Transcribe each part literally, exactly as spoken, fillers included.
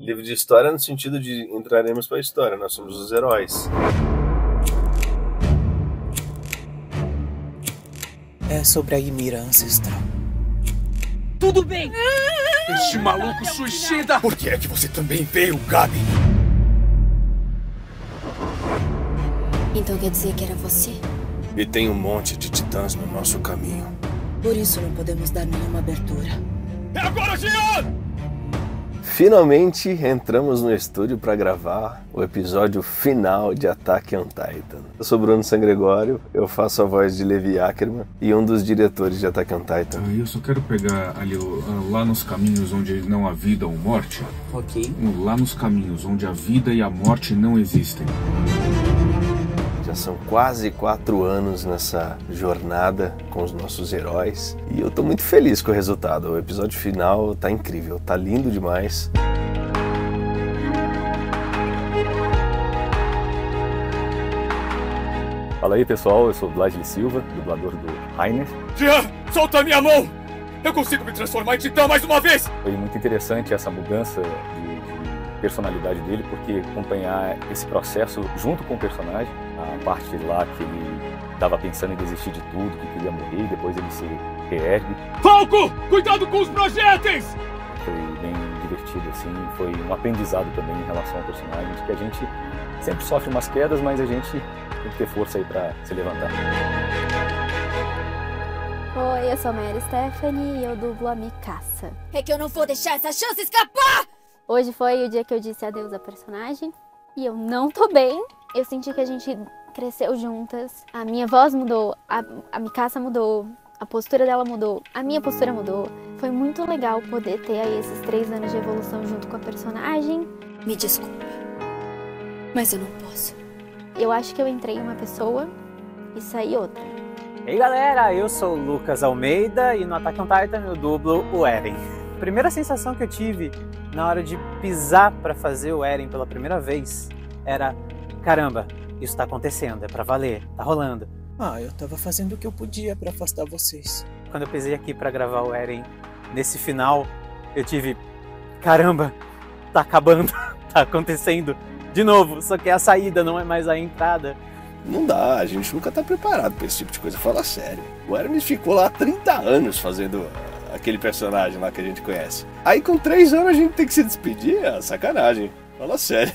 Livro de história no sentido de entraremos para a história, nós somos os heróis. É sobre a Ymira ancestral. Tudo bem! Este maluco suicida! Por que é que você também veio, Gabi? Então quer dizer que era você? E tem um monte de titãs no nosso caminho. Por isso não podemos dar nenhuma abertura. É agora, Jean! Finalmente entramos no estúdio para gravar o episódio final de Attack on Titan. Eu sou Bruno Sangregório, eu faço a voz de Levi Ackerman e um dos diretores de Attack on Titan. Eu só quero pegar ali lá nos caminhos onde não há vida ou morte. Ok. Lá nos caminhos onde a vida e a morte não existem. Já são quase quatro anos nessa jornada com os nossos heróis e eu tô muito feliz com o resultado. O episódio final tá incrível, tá lindo demais. Fala aí pessoal, eu sou o Blasley Silva, dublador do Rainer. Jean, solta a minha mão! Eu consigo me transformar em titã mais uma vez! Foi muito interessante essa mudança de personalidade dele, porque acompanhar esse processo junto com o personagem, a parte lá que ele estava pensando em desistir de tudo, que queria morrer, e depois ele se reergue. Falco, cuidado com os projéteis! Foi bem divertido, assim, foi um aprendizado também em relação ao personagem, de que a gente sempre sofre umas quedas, mas a gente tem que ter força aí para se levantar. Oi, eu sou a Mary Stephanie e eu dublo a Mikasa. É que eu não vou deixar essa chance escapar! Hoje foi o dia que eu disse adeus à personagem e eu não tô bem. Eu senti que a gente cresceu juntas, a minha voz mudou, a, a Mikasa mudou, a postura dela mudou, a minha postura mudou. Foi muito legal poder ter aí esses três anos de evolução junto com a personagem. Me desculpa, mas eu não posso. Eu acho que eu entrei uma pessoa e saí outra. E aí galera, eu sou o Lucas Almeida e no Attack on Titan eu dublo o Eren. A primeira sensação que eu tive na hora de pisar para fazer o Eren pela primeira vez era: caramba, isso tá acontecendo, é pra valer, tá rolando. Ah, eu tava fazendo o que eu podia pra afastar vocês. Quando eu pisei aqui pra gravar o Eren, nesse final, eu tive: caramba, tá acabando, tá acontecendo de novo, só que a saída não é mais a entrada. Não dá, a gente nunca tá preparado pra esse tipo de coisa, fala sério. O Hermes ficou lá há trinta anos fazendo aquele personagem lá que a gente conhece. Aí com três anos a gente tem que se despedir? É sacanagem, fala sério.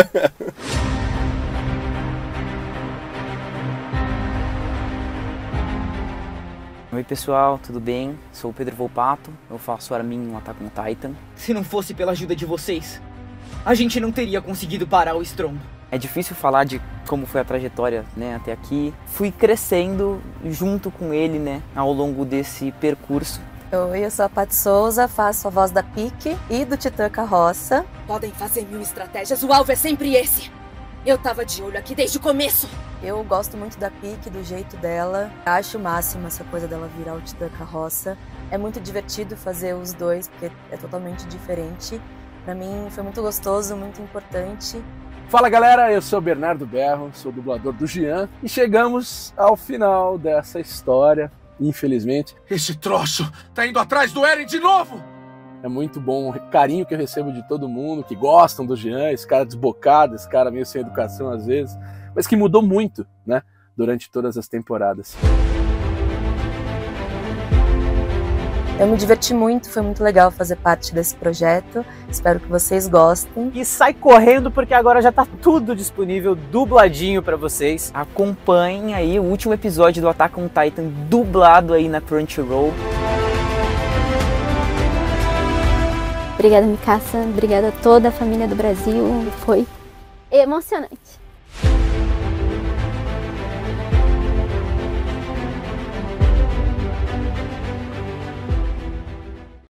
Oi pessoal, tudo bem? Sou o Pedro Volpato, eu faço Armin no Attack on Titan. Se não fosse pela ajuda de vocês, a gente não teria conseguido parar o estrondo. É difícil falar de como foi a trajetória, né, até aqui. Fui crescendo junto com ele, né, ao longo desse percurso. Oi, eu sou a Paty Souza, faço a voz da Pique e do Titã Carroça. Podem fazer mil estratégias, o alvo é sempre esse. Eu tava de olho aqui desde o começo. Eu gosto muito da Pique, do jeito dela. Acho o máximo essa coisa dela virar o Titã Carroça. É muito divertido fazer os dois, porque é totalmente diferente. Pra mim foi muito gostoso, muito importante. Fala galera, eu sou o Bernardo Berro, sou dublador do Jean e chegamos ao final dessa história, infelizmente. Esse troço tá indo atrás do Eren de novo! É muito bom o carinho que eu recebo de todo mundo, que gostam do Jean, esse cara desbocado, esse cara meio sem educação às vezes, mas que mudou muito, né, durante todas as temporadas. Eu me diverti muito, foi muito legal fazer parte desse projeto, espero que vocês gostem. E sai correndo porque agora já tá tudo disponível, dubladinho pra vocês. Acompanhem aí o último episódio do Attack on Titan dublado aí na Crunchyroll. Obrigada, Mikasa, obrigada a toda a família do Brasil, foi emocionante.